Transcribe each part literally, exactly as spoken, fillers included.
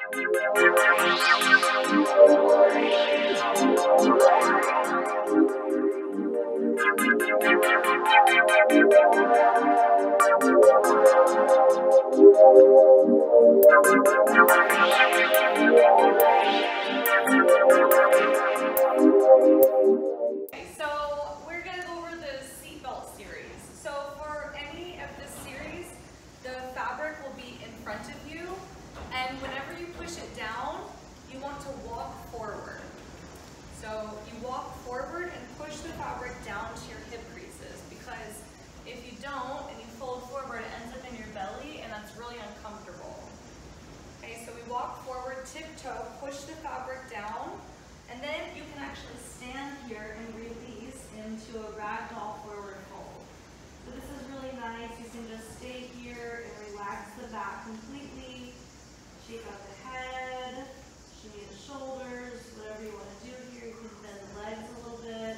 So we're going to go over the seatbelt series. So for any of this series, the fabric will be in front of you, and whenever you push it down, you want to walk forward. So you walk forward and push the fabric down to your hip creases, because if you don't and you fold forward, it ends up in your belly, and that's really uncomfortable. Okay, so we walk forward, tiptoe, push the fabric down, and then you can actually stand here and release into a ragdoll forward fold. So this is really nice. You can just stay here and relax the back completely, shake out the head, shimmy the shoulders, whatever you want to do here. You can bend the legs a little bit.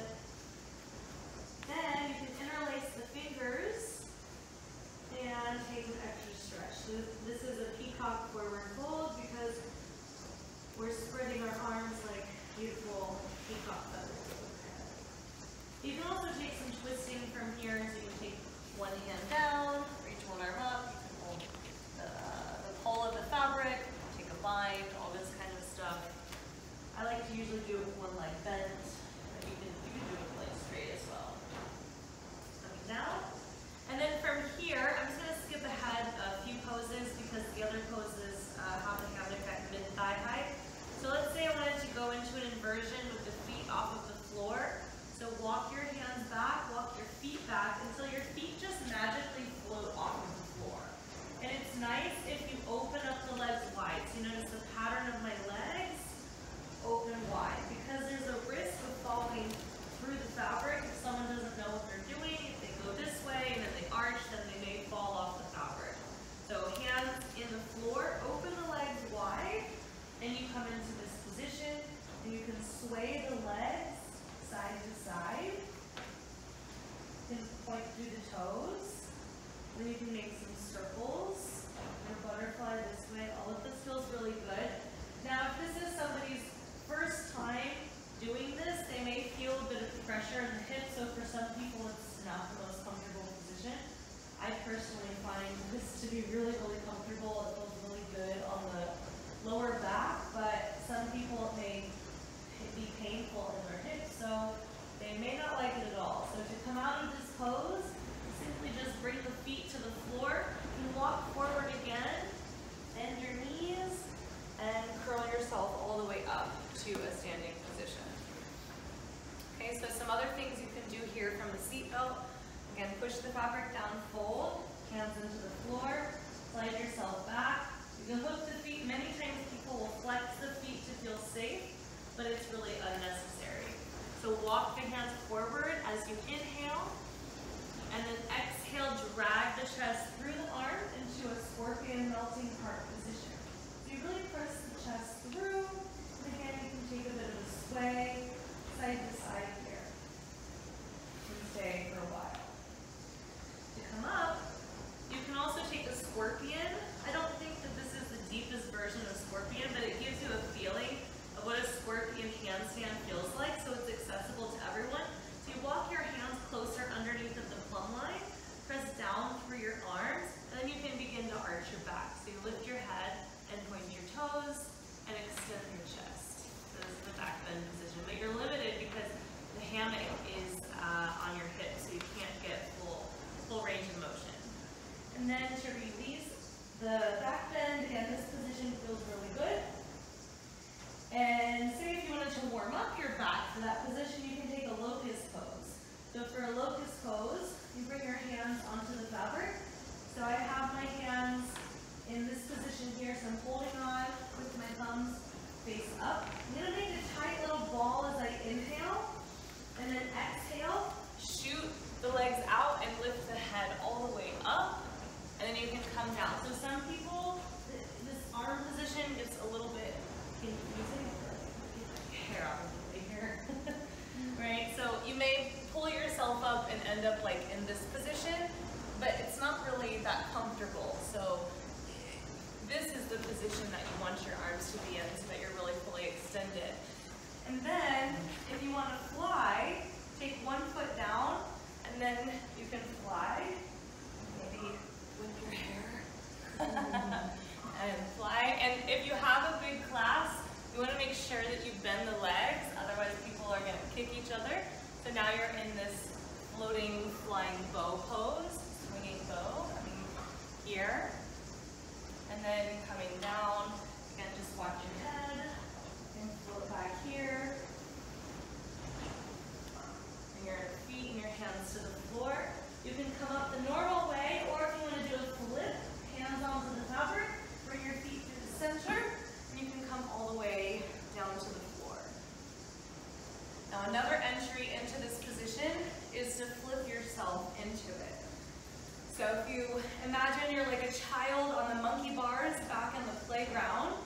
Then you can interlace the fingers and take an extra stretch. So this is a peacock forward fold because we're spreading our arms like beautiful peacock feathers overhead. You can also take some twisting from here. So you can take one hand down, reach one arm up, you can hold the, uh, the pole of the fabric, take a bind, all this kind of stuff. I like to usually do it with one leg bent, but you can, you can do it with leg straight as well. Coming down. And then from here, I'm just going to skip ahead a few poses because the other poses uh, have the hammock at mid-thigh height. So let's say I wanted to go into an inversion with the feet off of the floor. So walk your hands back, walk your feet back until your feet just magically float off of the floor. And it's nice if you open up the legs wide. So you notice the pattern of my legs, open wide, because there's a risk of falling through the fabric if someone doesn't know what they're doing. If they go this way and then they arch, then they may fall off the fabric. So hands in the floor, open the legs wide, and you come into this position, and you can sway the legs side to side. You can point through the toes. Then you can make some circles, or butterfly this way. All of this feels really good. Now, if this is somebody's first time doing this, they may feel a bit of pressure in the hips, so for some people it's not the most comfortable position. I personally find this to be really, really comfortable. It feels really good on the lower back, but some people it may be painful in their hips, so they may not like it at all. So to come out of this pose, simply just bring the feet to the floor. You can walk forward again, bend your knees, and curl yourself all the way up to a standing position. Okay, so some other things you can do here from the seatbelt. Again, push the fabric down, fold, hands into the floor, slide yourself back. You can hook the feet. Many times people will flex the feet to feel safe, but it's really unnecessary. So walk the hands forward as you inhale, and then exhale, drag the chest through the arm into a scorpion melting heart position. So you really press the chest through, and again you can take a bit of a sway, side to side here, and stay for a while. To come up, you can also take a scorpion. I don't think that this is the deepest version of scorpion, but it gives you a feeling of what a scorpion handstand feels like, so it's accessible to everyone. So you walk your hands closer underneath of the plumb line, press down through your arms, and then you can begin to arch your back. So you lift your head and point your toes and extend your chest. So this is the back bend position, but you're limited because the hammock is uh, on your hips, so you can't get full, full range of motion. And then to release the back bend, again, this position feels really good. And say if you wanted to warm up your back for that position, you can take a locust pose. So for a locust pose, you bring your hands onto the fabric. So I have my hands in this position here, so I'm holding on with my thumbs face up. I'm going to make a tight little ball as I inhale, and then exhale, shoot the legs out and lift the head all the way up, and then you can come down. So some people, this arm position gets a little bit confusing. Hair out here. Right? So you may pull yourself up and end up like in this position, but it's not really that comfortable. So this is the position that you want your arms to and if you have a big class, you want to make sure that you bend the legs, otherwise people are going to kick each other. So now you're in this floating, flying bow pose, swinging bow, coming here, and then coming down. Again, just watch your head, and float back here. Bring your feet and your hands to the floor. You can come up the normal way, or if you want to do a flip, hands onto the fabric, bring your feet to the center, and you can come all the way down to the floor. Now another entry into this position is to flip yourself into it. So if you imagine you're like a child on the monkey bars back in the playground,